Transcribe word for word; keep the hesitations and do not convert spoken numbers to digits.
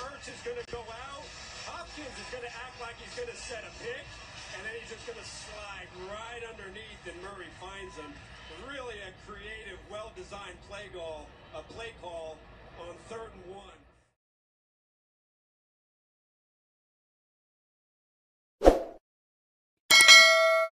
Ertz is going to go out. Hopkins is going to act like he's going to set a pick, and then he's just going to slide right underneath, and Murray finds him. Really a creative, well-designed play call, a play call on third and one.